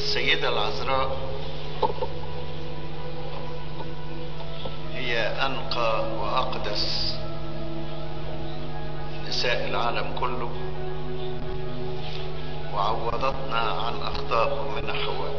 السيدة العذراء هي أنقى وأقدس نساء العالم كله، وعوضتنا عن أخطاء من حواء.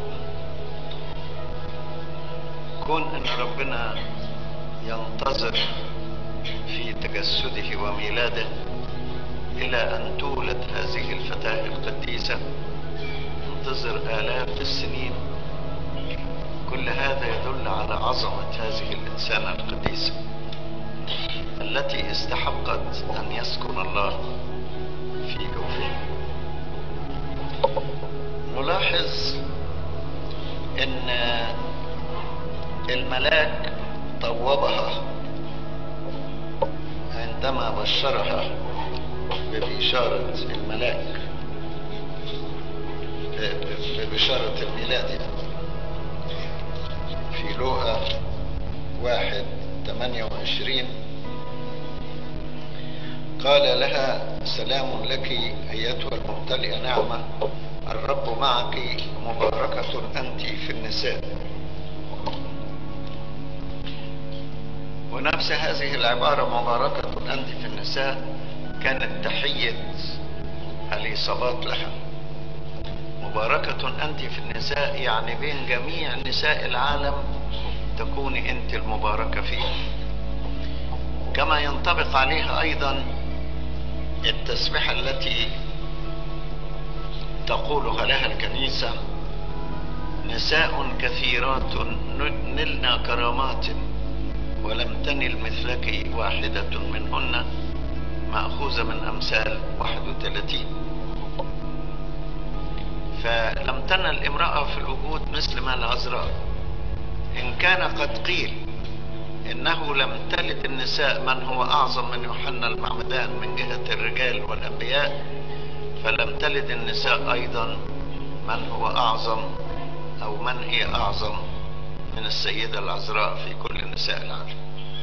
كون أن ربنا ينتظر في تجسده وميلاده إلى أن تولد هذه الفتاة القديسة، ينتظر آلاف السنين. كل هذا يدل على عظمة هذه الإنسانة القديسة التي استحقت أن يسكن الله في جوفها. نلاحظ أن الملاك طوبها عندما بشرها ببشارة الملاك ببشارة الميلاد في لوقا 1:28. قال لها: سلام لك أيتها الممتلئة نعمة، الرب معك، مباركة أنت في النساء. ونفس هذه العبارة مباركة أنت في النساء كانت تحية اليصابات لها. مباركة أنت في النساء يعني بين جميع نساء العالم تكوني أنت المباركة فيه. كما ينطبق عليها أيضا التسبيحة التي تقولها لها الكنيسة: نساء كثيرات نلنا كرامات ولم تنل مثلك واحدة منهن، مأخوذة من أمثال 31. فلم تنل امرأة في الوجود مثل ما العذراء. إن كان قد قيل إنه لم تلد النساء من هو أعظم من يوحنا المعمدان من جهة الرجال والأنبياء، فلم تلد النساء أيضا من هو أعظم أو من هي أعظم من السيدة العذراء في كل نساء العالم.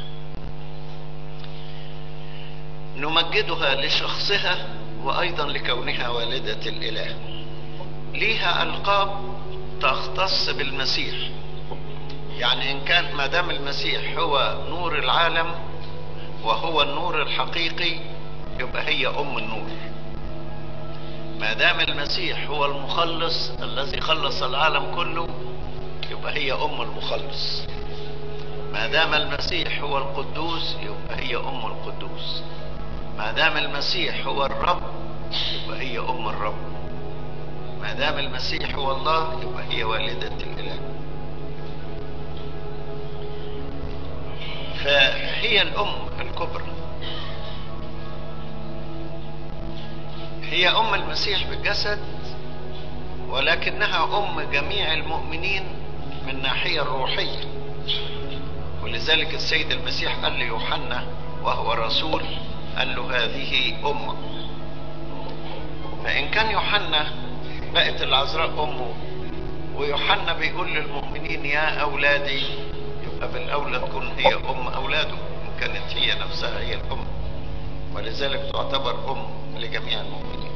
نمجدها لشخصها وأيضا لكونها والدة الإله. ليها ألقاب تختص بالمسيح، يعني إن كان ما دام المسيح هو نور العالم وهو النور الحقيقي يبقى هي أم النور. ما دام المسيح هو المخلص الذي خلص العالم كله يبقى هي أم المخلص. ما دام المسيح هو القدوس يبقى هي أم القدوس. ما دام المسيح هو الرب يبقى هي أم الرب. ما دام المسيح هو الله يبقى هي والدة الإله. فهي الأم الكبرى، هي أم المسيح بالجسد، ولكنها أم جميع المؤمنين من الناحية الروحية. ولذلك السيد المسيح قال ليوحنا وهو رسول، قال له: هذه أمك. فإن كان يوحنا بقت العذراء أمه، ويوحنا بيقول للمؤمنين يا أولادي، يبقى بالأولى تكون هي أم أولاده إن كانت هي نفسها هي الأم، ولذلك تعتبر أم لجميع المؤمنين.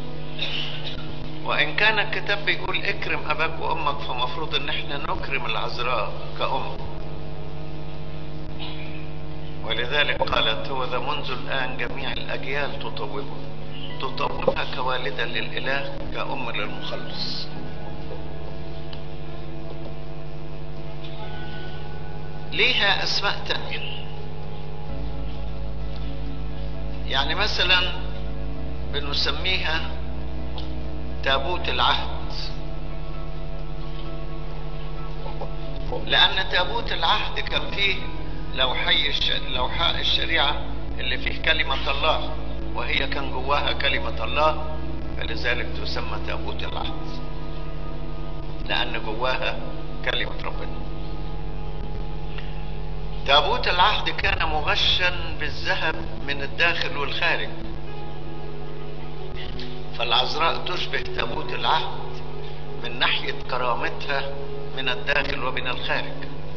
وإن كان الكتاب بيقول اكرم أباك وأمك، فمفروض إن احنا نكرم العذراء كأم. ولذلك قالت: هو ذا منذ الآن جميع الأجيال تطوبها كوالدة للإله كأم للمخلص. ليها أسماء تانية، يعني مثلا بنسميها تابوت العهد، لأن تابوت العهد كان فيه لوحاء الشريعة اللي فيه كلمة الله، وهي كان جواها كلمة الله، فلذلك تسمى تابوت العهد لأن جواها كلمة ربنا. تابوت العهد كان مغشا بالذهب من الداخل والخارج، فالعذراء تشبه تابوت العهد من ناحية كرامتها من الداخل ومن الخارج.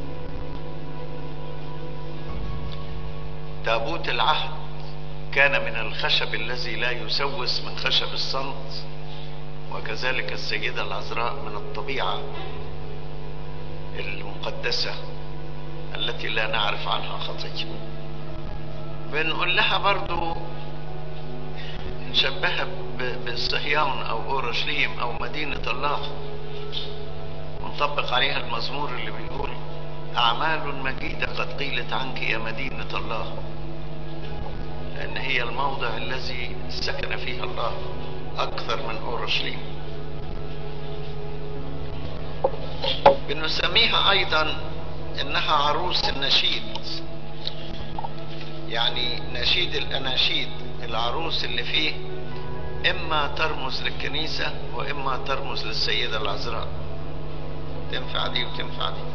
تابوت العهد كان من الخشب الذي لا يسوس، من خشب الصمت، وكذلك السيدة العذراء من الطبيعة المقدسة التي لا نعرف عنها خطية. بنقول لها برضو نشبهها بصهيون أو أورشليم أو مدينة الله، ونطبق عليها المزمور اللي بيقول: أعمال مجيدة قد قيلت عنك يا مدينة الله، لأن هي الموضع الذي سكن فيه الله أكثر من أورشليم. بنسميها أيضا إنها عروس النشيد، يعني نشيد الأناشيد، العروس اللي فيه إما ترمز للكنيسة وإما ترمز للسيدة العذراء، تنفع دي وتنفع دي.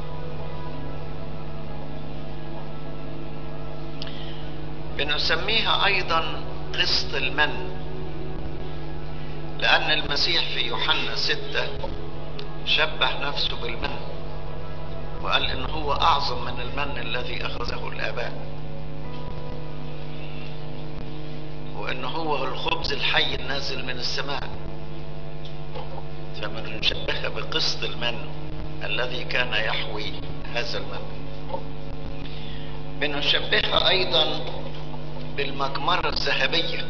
بنسميها أيضا قسط المن، لأن المسيح في يوحنا 6 شبه نفسه بالمن وقال إن هو أعظم من المن الذي أخذه الآباء، وإن هو الخبز الحي النازل من السماء. فبنشبهها بقسط المن الذي كان يحوي هذا المن. بنشبهها أيضا بالمجمرة الذهبية،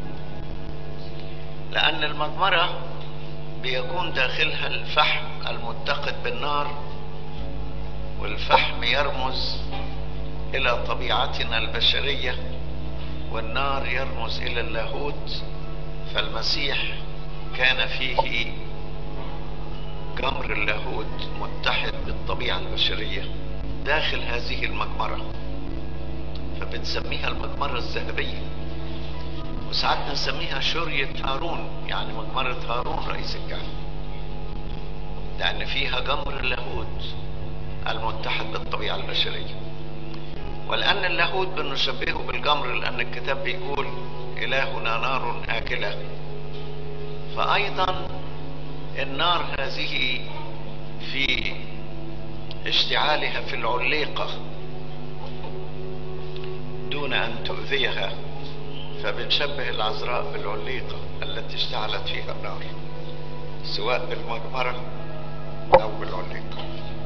لأن المجمرة بيكون داخلها الفحم المتقد بالنار، والفحم يرمز إلى طبيعتنا البشرية، والنار يرمز إلى اللاهوت. فالمسيح كان فيه جمر اللاهوت متحد بالطبيعة البشرية داخل هذه المجمرة، فبنسميها المجمرة الذهبية. وساعات نسميها شرية هارون، يعني مجمرة هارون رئيس الكهنة، لأن فيها جمر اللاهوت المتحد بالطبيعة البشرية. ولأن اللاهوت بنشبهه بالجمر، لأن الكتاب بيقول: إلهنا نار آكلة. فأيضا النار هذه في اشتعالها في العليقة دون أن تؤذيها، فبنشبه العذراء بالعليقة التي اشتعلت فيها النار، سواء بالمجمرة أو بالعليقة.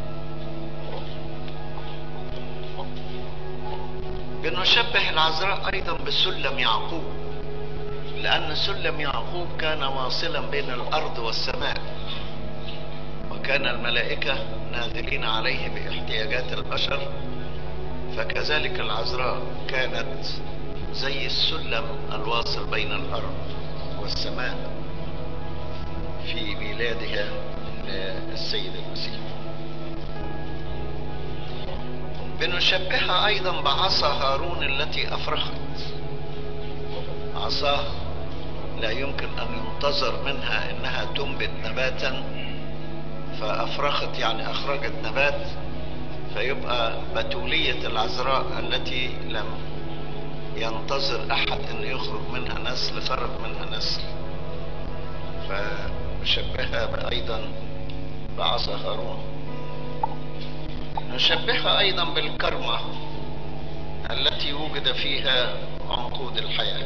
بنشبه العذراء أيضا بسلم يعقوب، لأن سلم يعقوب كان واصلا بين الأرض والسماء، وكان الملائكة نازلين عليه باحتياجات البشر، فكذلك العذراء كانت زي السلم الواصل بين الأرض والسماء في ميلادها للسيد المسيح. بنشبهها أيضا بعصا هارون التي أفرخت. عصاه لا يمكن أن ينتظر منها إنها تنبت نباتا، فأفرخت يعني أخرجت نبات، فيبقى بتولية العذراء التي لم ينتظر أحد أن يخرج منها نسل خرج منها نسل، فنشبهها أيضا بعصا هارون. نشبهها أيضا بالكرمة التي وجد فيها عنقود الحياة.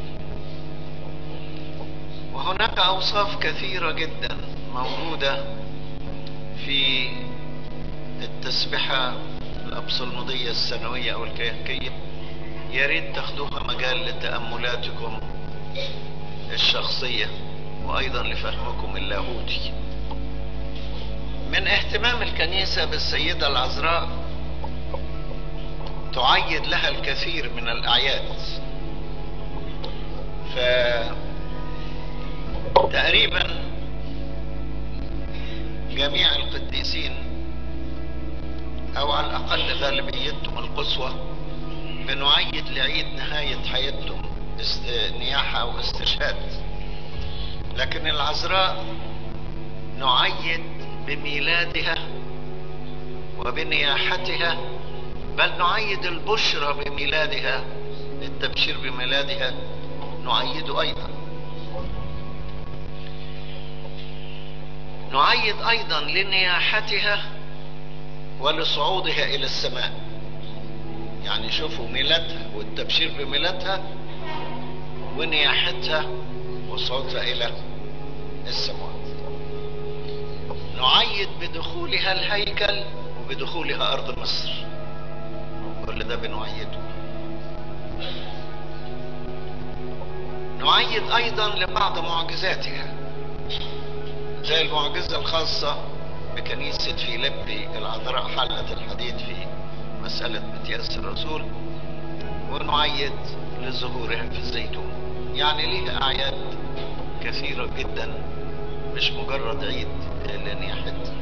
وهناك أوصاف كثيرة جدا موجودة في التسبحة الأبصلمودية السنوية أو الكيهكية، يا ريت تاخدوها مجال لتأملاتكم الشخصية وأيضا لفهمكم اللاهوتي. من اهتمام الكنيسة بالسيدة العذراء تعيد لها الكثير من الأعياد، فتقريبا جميع القديسين أو على الأقل غالبيتهم القصوى بنعيد لعيد نهاية حياتهم نياحة أو استشهاد، لكن العذراء نعيد بميلادها وبنياحتها، بل نعيد البشرى بميلادها، التبشير بميلادها نعيد أيضا. نعيد أيضا لنياحتها ولصعودها إلى السماء. يعني شوفوا ميلادها والتبشير بميلادها ونياحتها وصعودها إلى السماوات. نعيد بدخولها الهيكل وبدخولها أرض مصر، كل ده بنعيده. نعيد أيضا لبعض معجزاتها، زي المعجزة الخاصة بكنيسة فيلبي العذراء حلة الحديد في مسألة متياس الرسول، ونعيد لظهورها في الزيتون. يعني ليها أعياد كثيرة جدا، مش مجرد عيد لنياحتها.